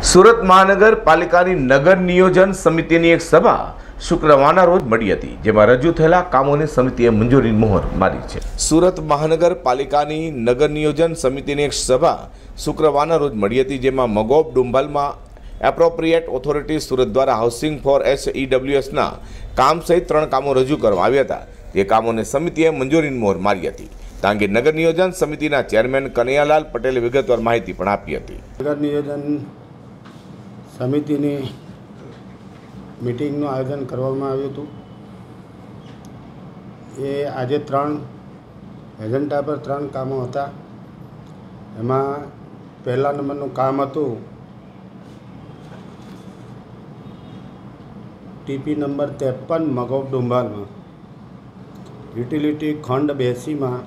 સુરત મહાનગરપાલિકાની નગર નિયોજન સમિતિની એક સભા શુક્રવારના રોજ મળી હતી, જેમાં રજૂ થયેલા કામોની સમિતિએ મંજૂરી મોહર મારી છે। સુરત મહાનગરપાલિકાની નગર નિયોજન સમિતિની એક સભા શુક્રવારના રોજ મળી હતી, જેમાં મગોબ ડુંબાલમાં એપ્રોપ્રિએટ ઓથોરિટી સુરત દ્વારા હાઉસિંગ ફોર SEWSના કામ સહિત 3 કામો રજૂ કરવામાં આવ્યા હતા। તે કામોને સમિતિએ મંજૂરીની મોહર મારી હતી। તાંગે નગર નિયોજન સમિતિના ચેરમેન કનૈયાલાલ પટેલે વિગતવાર માહિતી પણ આપી હતી। નગર નિયોજન સમિતિની મીટિંગનું આયોજન કરવામાં આવ્યું હતું। એ આજે 3 એજન્ડા પર 3 કામો હતા। એમાં પહેલા નંબરનું કામ હતું ટીપી નંબર 53 મગોબ ડુંબાલમાં યુટિલિટી ખંડ 82માં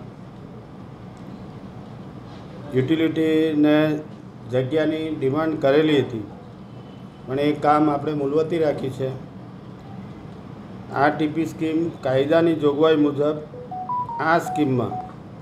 યુટિલિટીને જગ્યાની ડિમાન્ડ કરેલી હતી, પણ એ કામ આપણે મુલતવી રાખી છે। આ ટીપી સ્કીમ કાયદાની જોગવાઈ મુજબ આ સ્કીમમાં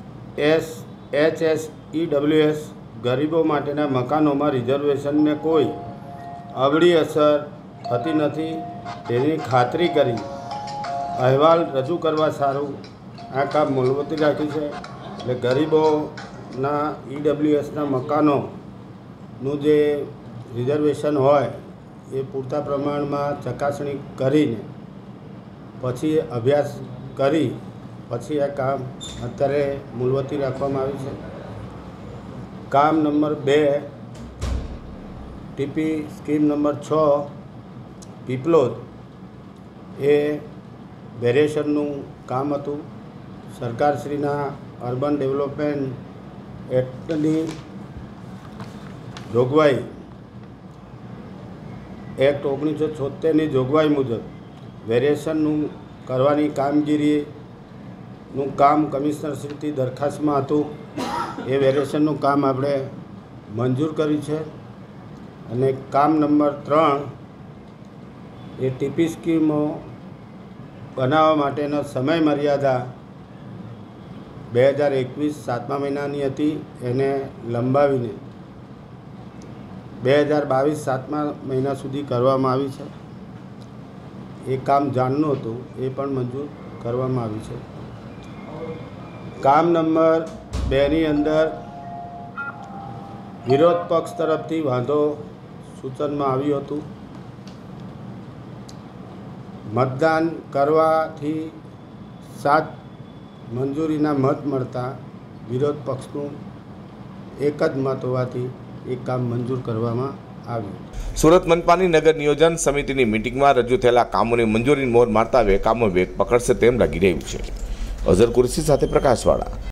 HSEWS ગરીબો માટેના મકાનોમાં રિઝર્વેશનને કોઈ અવળી અસર થતી નથી, તેની ખાતરી કરી અહેવાલ રજૂ કરવા સારું આ કામ મુલતવી રાખ્યું છે। એટલે ગરીબોના EWSના મકાનોનું જે રિઝર્વેશન હોય એ પૂરતા પ્રમાણમાં ચકાસણી કરીને પછી અભ્યાસ કરી પછી આ કામ અત્યારે મુલતવી રાખવામાં આવ્યું છે। કામ નંબર 2 ટીપી સ્કીમ નંબર 6 પીપલોદ એ વેરિએશનનું કામ હતું। સરકારશ્રીના અર્બન ડેવલપમેન્ટ એક્ટની જોગવાઈ એક્ટ 1976ની જોગવાઈ મુજબ વેરિએશનનું કરવાની કામગીરીનું કામ કમિશનરશ્રીથી દરખાસ્તમાં હતું। એ વેરિએશનનું કામ આપણે મંજૂર કર્યું છે। અને કામ નંબર 3 એ ટીપી સ્કીમો બનાવવા માટેનો સમય મર્યાદા 2021 7મા મહિનાની હતી, એને લંબાવીને 2022 7મા મહિના સુધી કરવામાં આવી છે। એ કામ જાણનું હતું, એ પણ મંજૂર કરવામાં આવ્યું છે। કામ નંબર 2ની અંદર વિરોધ પક્ષ તરફથી વાંધો સૂચનમાં આવ્યું હતું। મતદાન કરવાથી 7 મંજૂરીના મત મળતા વિરોધ પક્ષનું એક જ મત હોવાથી એ કામ મંજૂર કરવામાં આવ્યું। સુરત મનપાની નગર નિયોજન સમિતિની મીટિંગમાં રજૂ થયેલા કામોની મંજૂરીની મોહર મારતા હવે કામો વેગ પકડશે તેમ લાગી રહ્યું છે। અઝર કુરેશી સાથે પ્રકાશવાળા।